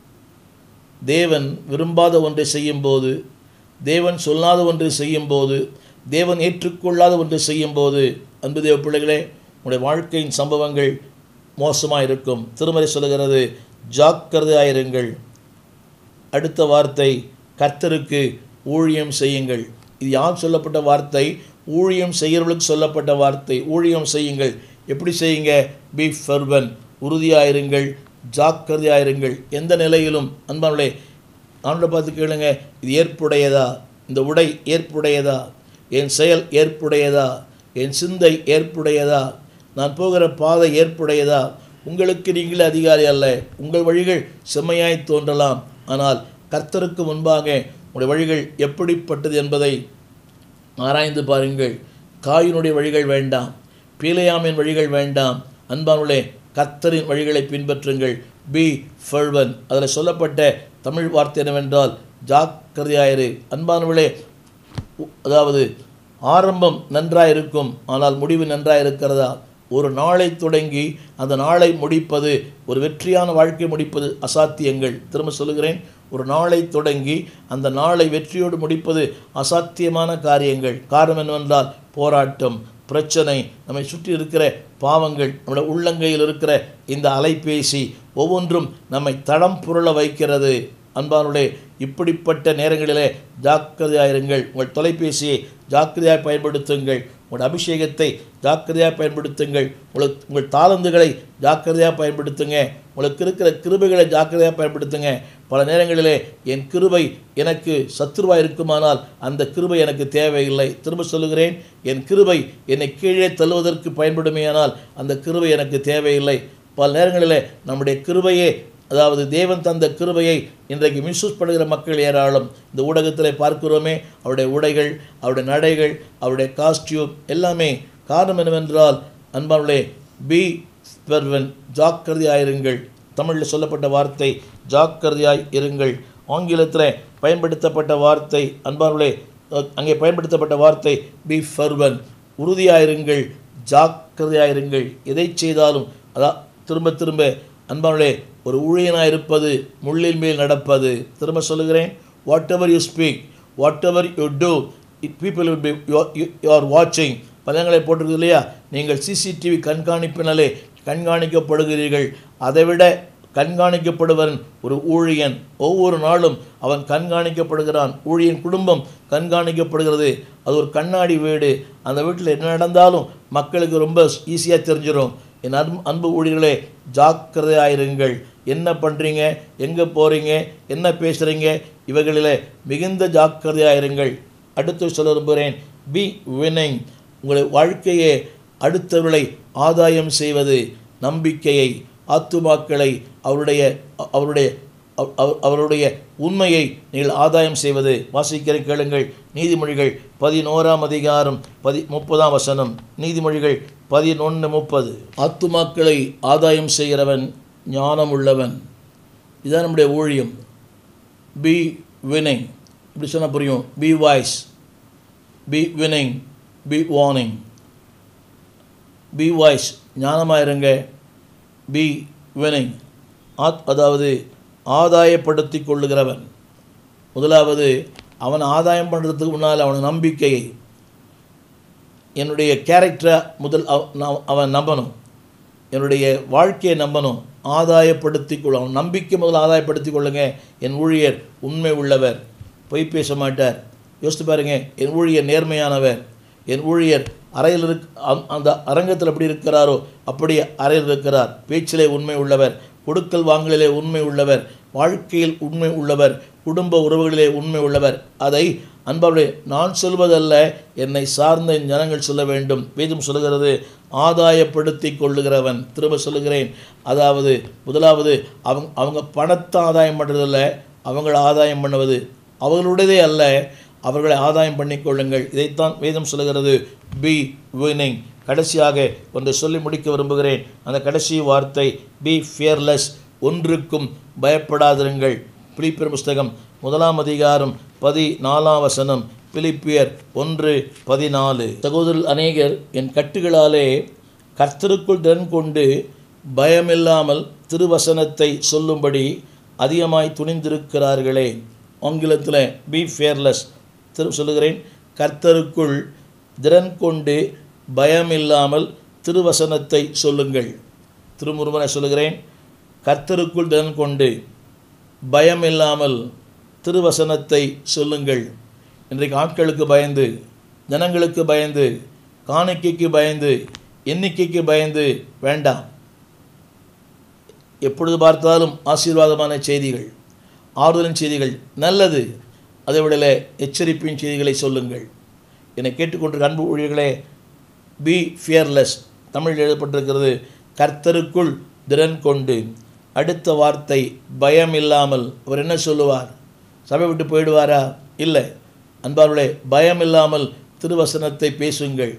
தேவன் விரும்பாத ஒன்றை செய்யும்போது, தேவன் சொல்லாத ஒன்றை செய்யும்போது, தேவன் ஏற்றுக்கொள்ளாத ஒன்றை செய்யும்போது, அன்பு தேவ பிள்ளைகளே, உங்களுடைய வாழ்க்கையின் சம்பவங்கள் மோசமாக இருக்கும். திருமறை சொல்லுகிறது, ஜாக்கிரதையாயிருங்கள். அடுத்த வார்த்தை, கர்த்தருக்கு ஊழியம் செய்யுங்கள். இது யார் சொல்லப்பட்ட வார்த்தை? ஊழியம் செய்கிறவர்களுக்கு சொல்லப்பட்ட வார்த்தை. ஊழியம் செய்யுங்கள். எப்படி செய்யுங்க? Be fervent. உறுதியாயிருங்கள், ஜாக்கிரதையாயிருங்கள். எந்த நிலையிலும் அன்பானவர்களே, ஆண்டவரை பார்த்து கேளுங்க, இது ஏற்புடையதா? இந்த உடை ஏற்புடையதா? என் செயல் ஏற்புடையதா? என் சிந்தை ஏற்புடையதா? நான் போகிற பாதை ஏற்புடையதா? உங்களுக்கு நீங்களே அதிகாரி அல்ல. உங்கள் வழிகள் செம்மையாய் தோன்றலாம். ஆனால் கர்த்தருக்கு முன்பாக உங்களுடைய வழிகள் எப்படிப்பட்டது என்பதை ஆராய்ந்து பாருங்கள். காயினுடைய வழிகள் வேண்டாம், பிலேயாமின் வழிகள் வேண்டாம். அன்பானுள்ளே கர்த்தரின் வழிகளை பின்பற்றுங்கள். Be fervent. அதில் சொல்லப்பட்ட தமிழ் வார்த்தை என்னவென்றால் ஜாக்கிரதையாயிரு. அன்பானவர்களே, அதாவது ஆரம்பம் நன்றாயிருக்கும், ஆனால் முடிவு நன்றாயிருக்கிறதா? ஒரு நாளை தொடங்கி அந்த நாளை முடிப்பது, ஒரு வெற்றியான வாழ்க்கை முடிப்பது அசாத்தியங்கள். திரும்ப சொல்லுகிறேன், ஒரு நாளை தொடங்கி அந்த நாளை வெற்றியோடு முடிப்பது அசாத்தியமான காரியங்கள். காரணம் என்னவென்றால் போராட்டம், பிரச்சனை, நம்மை சுற்றி இருக்கிற பாவங்கள், நம்முடைய உள்ளங்கையில் இருக்கிற இந்த அலைபேசி ஒவ்வொன்றும் நம்மை தடம் புரள வைக்கிறது. அன்பானுடைய இப்படிப்பட்ட நேரங்களிலே ஜாக்கிரதையாயிருங்கள். உங்கள் தொலைபேசியை ஜாக்கிரதையாக பயன்படுத்துங்கள். உங்கள் அபிஷேகத்தை ஜாக்கிரதையாக பயன்படுத்துங்கள். உங்களுக்கு உங்கள் தாளந்துகளை ஜாக்கிரதையாக பயன்படுத்துங்க. உங்களுக்கு இருக்கிற கிருபைகளை ஜாக்கிரதையாக பயன்படுத்துங்க. பல நேரங்களிலே என் கிருபை எனக்கு சத்துருவாக இருக்குமானால் அந்த கிருபை எனக்கு தேவையில்லை. திரும்ப சொல்லுகிறேன், என் கிருபை என்னை கீழே தள்ளுவதற்கு பயன்படுமையானால் அந்த கிருபை எனக்கு தேவையில்லை. பல நேரங்களிலே நம்முடைய கிருபையே, அதாவது தேவன் தந்த கிருபையை இன்றைக்கு மிஸ்யூஸ் பண்ணுகிற மக்கள் ஏராளம். இந்த ஊடகத்தில் பார்க்கிறோமே, அவருடைய உடைகள், அவருடைய நடைகள், அவருடைய காஸ்டியூம் எல்லாமே. காரணம் என்னவென்றால் அன்பானுள்ளே பி ஃபெர்வன், ஜாக்கிரதையாயிருங்கள். தமிழில் சொல்லப்பட்ட வார்த்தை ஜாக்கிரதையாய் இருங்கள். ஆங்கிலத்தில் பயன்படுத்தப்பட்ட வார்த்தை அன்பானுள்ளே அங்கே பயன்படுத்தப்பட்ட வார்த்தை பி ஃபெர்வன், உறுதியாயிருங்கள், ஜாக்கிரதையாயிருங்கள். எதை செய்தாலும் அதான் திரும்ப திரும்ப அன்பானுள்ளே ஒரு ஊழியனாக இருப்பது முள்ளின் மேல் நடப்பது. திரும்ப சொல்லுகிறேன், whatever you speak, whatever you do, it people will be you are வாட்சிங். பதங்களை போட்டிருக்கு இல்லையா, நீங்கள் சிசிடிவி கண்காணிப்பினாலே கண்காணிக்கப்படுகிறீர்கள். அதைவிட கண்காணிக்கப்படுவன் ஒரு ஊழியன். ஒவ்வொரு நாளும் அவன் கண்காணிக்கப்படுகிறான். ஊழியன் குடும்பம் கண்காணிக்கப்படுகிறது. அது ஒரு கண்ணாடி வீடு. அந்த வீட்டில் என்ன நடந்தாலும் மக்களுக்கு ரொம்ப ஈஸியாக தெரிஞ்சிடும். என் அன்பு அன்பு ஊழியர்களே, ஜாக்கிரதையாயிருங்கள். என்ன பண்ணுறீங்க, எங்கே போகிறீங்க, என்ன பேசுகிறீங்க, இவைகளில் மிகுந்த ஜாக்கிரதையாயிருங்கள். அடுத்து சொல்ல விரும்புகிறேன், பி வினிங். உங்களுடைய வாழ்க்கையை அடுத்தவர்களை ஆதாயம் செய்வது, நம்பிக்கையை, ஆத்துமாக்களை, அவருடைய அவருடைய அவருடைய உண்மையை நீங்கள் ஆதாயம் செய்வது. வாசிக்கிற கேளுங்கள், நீதிமொழிகள் பதினோராம் அதிகாரம் பதி முப்பதாம் வசனம். நீதிமொழிகள் பதினொன்று முப்பது. ஆத்துமாக்களை ஆதாயம் செய்கிறவன் ஞானம் உள்ளவன். இதுதான் நம்முடைய ஊழியம். Be winning. இப்படி சொன்னால் புரியும். Be wise, be winning, be warning. Be wise, ஞானமாக இருங்க. பி வினிங், ஆத் அதாவது ஆதாயப்படுத்தி கொள்ளுகிறவன். முதலாவது அவன் ஆதாயம் பண்ணுறதுக்கு முன்னால் அவன் நம்பிக்கையை, என்னுடைய கேரக்டரை முதல் அவன் நம்பணும், என்னுடைய வாழ்க்கையை நம்பணும். ஆதாயப்படுத்தி கொள்ள அவன் நம்பிக்கை முதல் ஆதாயப்படுத்தி கொள்ளுங்க. என் ஊழியர் உண்மை உள்ளவர், பொய் பேச மாட்டார். யோசித்து பாருங்க, என் ஊழியர் நேர்மையானவர், என் ஊழியர் அறையில் இருக் அந்த அரங்கத்தில் எப்படி இருக்கிறாரோ அப்படி அறையில் இருக்கிறார். பேச்சிலே உண்மை உள்ளவர், கொடுக்கல் வாங்கலிலே உண்மை உள்ளவர், வாழ்க்கையில் உண்மை உள்ளவர், குடும்ப உறவுகளிலே உண்மை உள்ளவர். அதை அன்பாவே நான் சொல்வதல்ல, என்னை சார்ந்த ஜனங்கள் சொல்ல வேண்டும். வேதம் சொல்லுகிறது, ஆதாயப்படுத்தி கொள்ளுகிறவன். திரும்ப சொல்லுகிறேன், அதாவது முதலாவது அவங்க அவங்க பணத்தை ஆதாயம் பண்ணுறதில்ல, அவங்கள ஆதாயம் பண்ணுவது. அவர்களுடையதே அல்ல, அவர்களை ஆதாயம் பண்ணிக்கொள்ளுங்கள். இதைத்தான் வேதம் சொல்லுகிறது, பி வினிங். கடைசியாக ஒன்றை சொல்லி முடிக்க விரும்புகிறேன். அந்த கடைசி வார்த்தை பி ஃபியர்லெஸ். ஒன்றுக்கும் பயப்படாதிருங்கள். பிலிப்பியர் புஸ்தகம் முதலாம் அதிகாரம் பதினாலாம் வசனம். பிலிப்பியர் ஒன்று பதினாலு. சகோதரர் அநேகர் என் கட்டுகளாலே கர்த்தருக்குள் திறன் கொண்டு பயமில்லாமல் திருவசனத்தை சொல்லும்படி அதிகமாய் துணிந்திருக்கிறார்களே. ஆங்கிலத்தில் பி ஃபியர்லெஸ். திரு சொல்லுகிறேன், கர்த்தருக்குள் திறன் கொண்டு பயமில்லாமல் திருவசனத்தை சொல்லுங்கள். திருமுருகனை சொல்லுகிறேன், கர்த்தருக்குள் திறன் கொண்டு பயமில்லாமல் திருவசனத்தை சொல்லுங்கள். இன்றைக்கு ஆட்களுக்கு பயந்து, ஜனங்களுக்கு பயந்து, காணிக்கைக்கு பயந்து, எண்ணிக்கைக்கு பயந்து வேண்டாம். எப்பொழுது பார்த்தாலும் ஆசீர்வாதமான செய்திகள், ஆறுதலின் செய்திகள் நல்லது. அதை விடல எச்சரிப்பின் செய்திகளை சொல்லுங்கள். என்னை கேட்டுக்கொண்டிருக்க அன்பு ஊழியர்களே, பி ஃபியர்லெஸ். தமிழில் எழுதப்பட்டிருக்கிறது, கர்த்தருக்குள் திறன் கொண்டு. அடுத்த வார்த்தை பயம் இல்லாமல். அவர் என்ன சொல்லுவார்? சபை விட்டு போயிடுவாரா? இல்லை. அன்பார்களே, பயம் இல்லாமல் திருவசனத்தை பேசுங்கள்.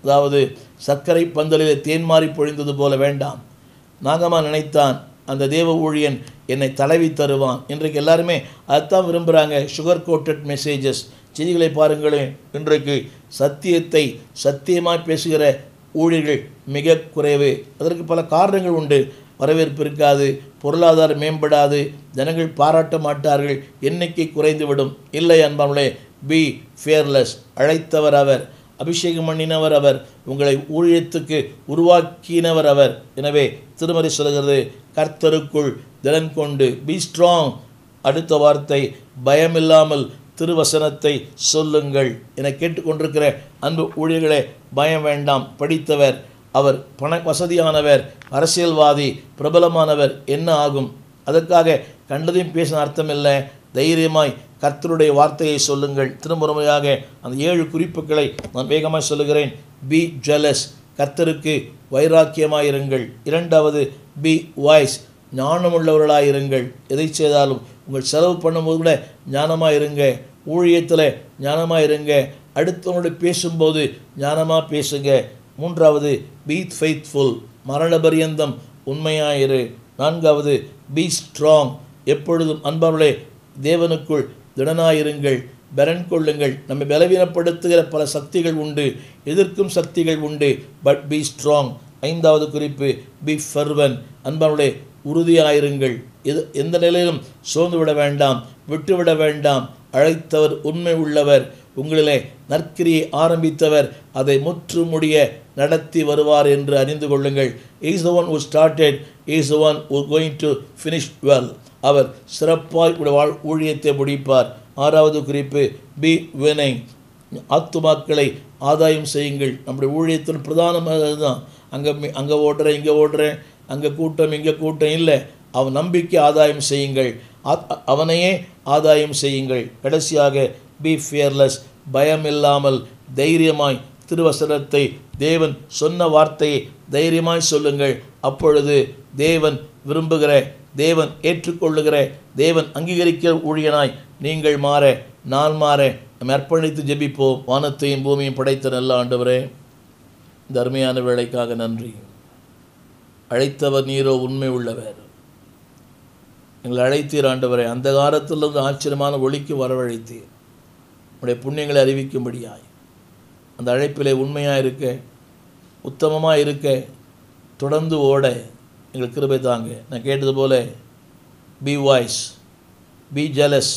அதாவது சர்க்கரை பந்தலிலே தேன் மாறி பொழிந்தது போல வேண்டாம். நாகமா நினைத்தான் அந்த தேவ ஊழியன் என்னை தடவி தருவான். இன்றைக்கு எல்லாருமே அதுதான் விரும்புகிறாங்க. சுகர் கோட்டட் மெசேஜஸ் செய்திகளை பாருங்களேன். இன்றைக்கு சத்தியத்தை சத்தியமாக பேசுகிற ஊழியர்கள் மிக குறைவு. அதற்கு பல காரணங்கள் உண்டு. வரவேற்பு இருக்காது, பொருளாதாரம் மேம்படாது, ஜனங்கள் பாராட்ட மாட்டார்கள், எண்ணிக்கை குறைந்துவிடும். இல்லை அன்பானவர்களே, பி ஃபியர்லெஸ். அழைத்தவர் அவர், அபிஷேகம் பண்ணினவர் அவர், உங்களை ஊழியத்துக்கு உருவாக்கினவர் அவர். எனவே திருமறை சொல்கிறது, கர்த்தருக்குள் திடன் கொண்டு பி ஸ்ட்ராங். அடுத்த வார்த்தை, பயமில்லாமல் திருவசனத்தை சொல்லுங்கள் என கேட்டுக்கொண்டிருக்கிற அன்பு ஊழியர்களே, பயம் வேண்டாம். படித்தவர், அவர் பண வசதியானவர், அரசியல்வாதி, பிரபலமானவர், என்ன ஆகும்? அதற்காக கண்டதையும் பேச அர்த்தமில்லை. தைரியமாய் கர்த்தருடைய வார்த்தையை சொல்லுங்கள். திருமுறையாக அந்த ஏழு குறிப்புகளை நான் வேகமாக சொல்லுகிறேன். பி ஜெலஸ், கர்த்தருக்கு வைராக்கியமாயிருங்கள். இரண்டாவது, பி வாய்ஸ், ஞானமுள்ளவர்களாயிருங்கள். எதை செய்தாலும் உங்கள் செலவு பண்ணும்போது கூட ஞானமாக இருங்க. ஊழியத்தில் ஞானமாக இருங்க. அடுத்தவங்களோட பேசும்போது ஞானமாக பேசுங்க. மூன்றாவது, பி ஃபெய்த்ஃபுல், மரண பரியந்தம் உண்மையாயிரு. நான்காவது, பி ஸ்ட்ராங், எப்பொழுதும் அன்பார்களே தேவனுக்குள் திடனாயிருங்கள், பலன் கொள்ளுங்கள். நம்மை பலவீனப்படுத்துகிற பல சக்திகள் உண்டு, எதிர்க்கும் சக்திகள் உண்டு. But be strong. ஐந்தாவது குறிப்பு, பி ஃபர்வன், அன்பார்களே உறுதியாயிருங்கள். எது எந்த நிலையிலும் சோர்ந்து விட வேண்டாம், விட்டுவிட வேண்டாம். அழைத்தவர் உண்மை உள்ளவர், உங்களிலே நற்கிரியை ஆரம்பித்தவர் அதை முற்று முடிய நடத்தி வருவார் என்று அறிந்து கொள்ளுங்கள். Is the one who started, is the one who going to finish well. அவர் சிறப்பாய் வாழ் ஊழியத்தை முடிப்பார். ஆறாவது குறிப்பு, பி winning, ஆத்துமாக்களை ஆதாயம் செய்யுங்கள். நம்முடைய ஊழியத்தின் பிரதானமாக தான். அங்கே அங்கே ஓடுறேன், இங்கே ஓடுறேன், அங்கே கூட்டம், இங்கே கூட்டம் இல்லை. அவன் நம்பிக்கை ஆதாயம் செய்யுங்கள், அவனையே ஆதாயம் செய்யுங்கள். கடைசியாக பி ஃபியர்லெஸ், பயம் இல்லாமல் தைரியமாய் திருவசனத்தை, தேவன் சொன்ன வார்த்தையை தைரியமாய் சொல்லுங்கள். அப்பொழுது தேவன் விரும்புகிற, தேவன் ஏற்றுக்கொள்ளுகிற, தேவன் அங்கீகரிக்கிற ஊழியனாய் நீங்கள் மாற, நான் மாற நம்ம அர்ப்பணித்து ஜெபிப்போம். வானத்தையும் பூமியும் படைத்த நல்ல ஆண்டவரே, இந்த அருமையான வேலைக்காக நன்றி. அழைத்தவர் நீரோ உண்மை உள்ளவர். எங்களை அழைத்தீர் ஆண்டவரே, அந்த காலத்திலிருந்து ஆச்சரியமான ஒளிக்கு வரவழைத்தீர். உடைய புண்ணியங்களை அறிவிக்கும்படியாய் அந்த அழைப்பிலே உண்மையாக இருக்க, உத்தமமாக இருக்க, தொடர்ந்து ஓட எங்களுக்கு கிருபை தாங்க. நான் கேட்டது போல be wise, be jealous,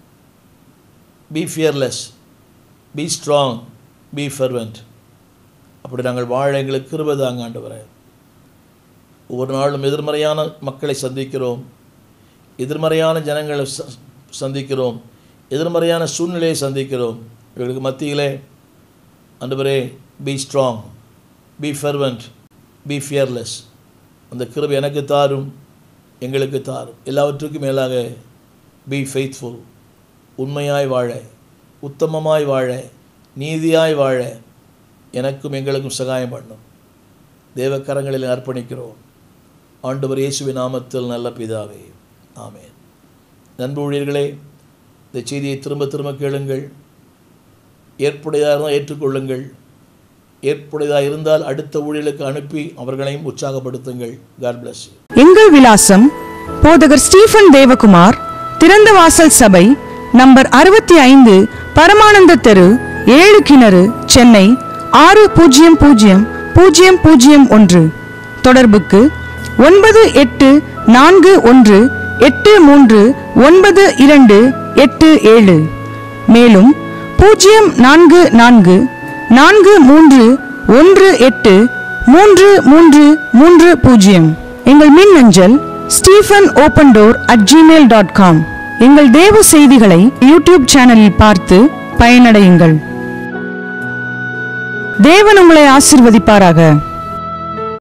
be fearless, be strong, be fervent. அப்படி நாங்கள் வாழ எங்களுக்கு கிருபை தாங்க ஆண்டவரே. ஒவ்வொரு நாளும் எதிர்மறையான மக்களை சந்திக்கிறோம், எதிர்மறையான ஜனங்களை சந்திக்கிறோம், எதிர்மறையான சூழ்நிலையை சந்திக்கிறோம். இவர்களுக்கு மத்தியிலே ஆண்டவரே, be strong, be fervent, be fearless. அந்த கிருபை எனக்கு தாரும், எங்களுக்கு தாரும். எல்லாவற்றுக்கும் மேலாக பி ஃபெய்த்ஃபுல், உண்மையாய் வாழ, உத்தமமாய் வாழ, நீதியாய் வாழ எனக்கும் எங்களுக்கும் சகாயம் பண்ணும். தேவக்கரங்களில் அர்ப்பணிக்கிறோம் ஆண்டவர் இயேசுவின் நாமத்தில் நல்ல பிதாவே, ஆமென். நண்பு ஊழியர்களே, இந்த செய்தியை திரும்ப திரும்ப கேளுங்கள். ஏற்புடையதாக இருந்தால் ஏற்றுக்கொள்ளுங்கள். ஏற்புடையதாக இருந்தால் அடுத்த ஊழியர்களுக்கு அனுப்பி அவர்களையும் உற்சாகப்படுத்துங்கள். God bless you. எங்கள் விலாசம் போதகர் ஸ்டீஃபன் தேவகுமார், திறந்த வாசல் சபை, நம்பர் அறுபத்தி ஐந்து, பரமானந்த தெரு, ஏழு கிணறு, சென்னை ஆறு பூஜ்ஜியம் பூஜ்ஜியம் பூஜ்ஜியம் பூஜ்ஜியம் ஒன்று. தொடர்புக்கு ஒன்பது எட்டு நான்கு ஒன்று எட்டு மூன்று ஒன்பது இரண்டு எட்டு ஏழு. மேலும் பூஜ்ஜியம் நான்கு நான்கு நான்கு மூன்று ஒன்று எட்டு மூன்று மூன்று மூன்று பூஜ்ஜியம். எங்கள் மின் அஞ்சல் Stephen open door at Gmail dot com. எங்கள் தேவ செய்திகளை யூடியூப் சேனலில் பார்த்து பயனடையுங்கள். தேவன் உங்களை ஆசீர்வதிப்பாராக.